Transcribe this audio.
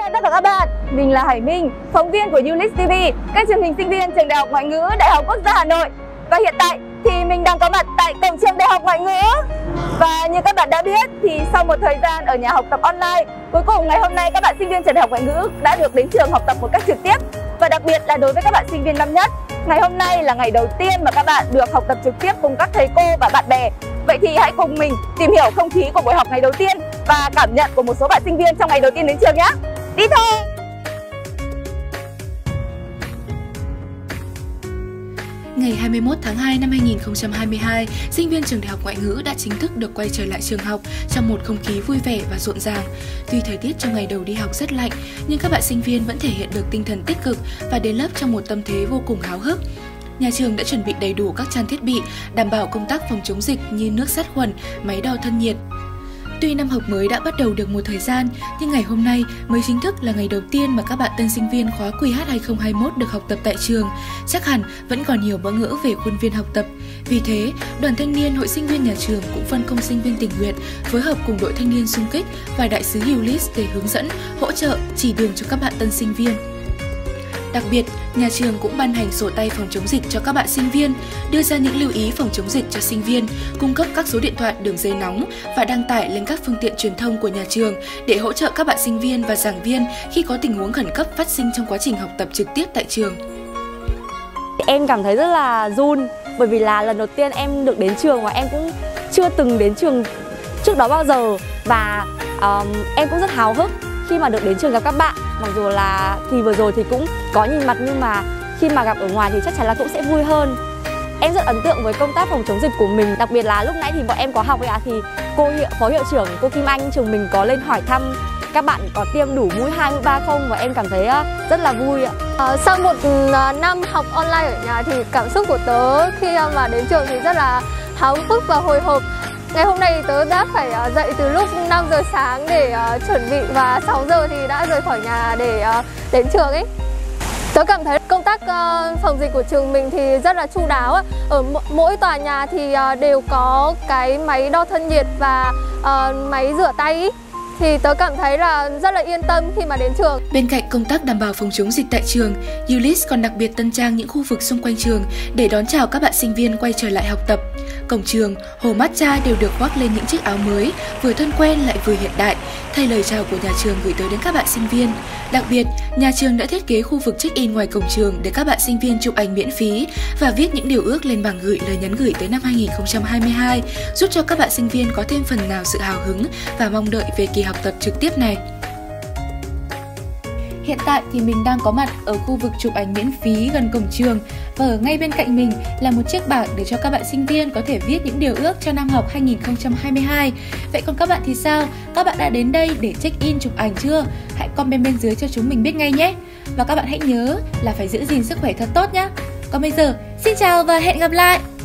chào tất cả các bạn, mình là Hải Minh, phóng viên của ULIS TV, kênh truyền hình sinh viên trường Đại học Ngoại ngữ Đại học Quốc gia Hà Nội. Và hiện tại thì mình đang có mặt tại cổng trường Đại học Ngoại ngữ. Và như các bạn đã biết thì sau một thời gian ở nhà học tập online, cuối cùng ngày hôm nay các bạn sinh viên trường Đại học Ngoại ngữ đã được đến trường học tập một cách trực tiếp. Và đặc biệt là đối với các bạn sinh viên năm nhất, ngày hôm nay là ngày đầu tiên mà các bạn được học tập trực tiếp cùng các thầy cô và bạn bè. Vậy thì hãy cùng mình tìm hiểu không khí của buổi học ngày đầu tiên và cảm nhận của một số bạn sinh viên trong ngày đầu tiên đến trường nhé. Đi thôi! Ngày 21 tháng 2 năm 2022, sinh viên trường Đại học Ngoại ngữ đã chính thức được quay trở lại trường học trong một không khí vui vẻ và rộn ràng. Tuy thời tiết trong ngày đầu đi học rất lạnh, nhưng các bạn sinh viên vẫn thể hiện được tinh thần tích cực và đến lớp trong một tâm thế vô cùng háo hức. Nhà trường đã chuẩn bị đầy đủ các trang thiết bị, đảm bảo công tác phòng chống dịch như nước sát khuẩn, máy đo thân nhiệt. Tuy năm học mới đã bắt đầu được một thời gian, nhưng ngày hôm nay mới chính thức là ngày đầu tiên mà các bạn tân sinh viên khóa QH 2021 được học tập tại trường. Chắc hẳn vẫn còn nhiều bỡ ngỡ về khuôn viên học tập. Vì thế, Đoàn Thanh niên Hội sinh viên nhà trường cũng phân công sinh viên tình nguyện phối hợp cùng đội thanh niên xung kích và đại sứ ULIS để hướng dẫn, hỗ trợ, chỉ đường cho các bạn tân sinh viên. Đặc biệt, nhà trường cũng ban hành sổ tay phòng chống dịch cho các bạn sinh viên, đưa ra những lưu ý phòng chống dịch cho sinh viên, cung cấp các số điện thoại đường dây nóng và đăng tải lên các phương tiện truyền thông của nhà trường để hỗ trợ các bạn sinh viên và giảng viên khi có tình huống khẩn cấp phát sinh trong quá trình học tập trực tiếp tại trường. Em cảm thấy rất là run bởi vì là lần đầu tiên em được đến trường và em cũng chưa từng đến trường trước đó bao giờ, và em cũng rất háo hức khi mà được đến trường gặp các bạn. Mặc dù là kỳ vừa rồi thì cũng có nhìn mặt, nhưng mà khi mà gặp ở ngoài thì chắc chắn là cũng sẽ vui hơn. Em rất ấn tượng với công tác phòng chống dịch của mình, đặc biệt là lúc nãy thì bọn em có học thì phó hiệu trưởng cô Kim Anh trường mình có lên hỏi thăm các bạn có tiêm đủ mũi 2, mũi 3 không, và em cảm thấy rất là vui ạ. Sau một năm học online ở nhà thì cảm xúc của tớ khi mà đến trường thì rất là háo hức và hồi hộp. Ngày hôm nay tớ đã phải dậy từ lúc 5 giờ sáng để chuẩn bị, và 6 giờ thì đã rời khỏi nhà để đến trường ấy. Tớ cảm thấy công tác phòng dịch của trường mình thì rất là chu đáo. Ở mỗi tòa nhà thì đều có cái máy đo thân nhiệt và máy rửa tay ấy. Thì tớ cảm thấy là rất là yên tâm khi mà đến trường. Bên cạnh công tác đảm bảo phòng chống dịch tại trường, ULIS còn đặc biệt tân trang những khu vực xung quanh trường để đón chào các bạn sinh viên quay trở lại học tập. Cổng trường, hồ matcha đều được khoác lên những chiếc áo mới, vừa thân quen lại vừa hiện đại, thay lời chào của nhà trường gửi tới đến các bạn sinh viên. Đặc biệt, nhà trường đã thiết kế khu vực check-in ngoài cổng trường để các bạn sinh viên chụp ảnh miễn phí và viết những điều ước lên bảng gửi lời nhắn gửi tới năm 2022, giúp cho các bạn sinh viên có thêm phần nào sự hào hứng và mong đợi về kỳ học tập trực tiếp này. Hiện tại thì mình đang có mặt ở khu vực chụp ảnh miễn phí gần cổng trường, và ở ngay bên cạnh mình là một chiếc bảng để cho các bạn sinh viên có thể viết những điều ước cho năm học 2022. Vậy còn các bạn thì sao? Các bạn đã đến đây để check-in chụp ảnh chưa? Hãy comment bên dưới cho chúng mình biết ngay nhé! Và các bạn hãy nhớ là phải giữ gìn sức khỏe thật tốt nhé! Còn bây giờ, xin chào và hẹn gặp lại!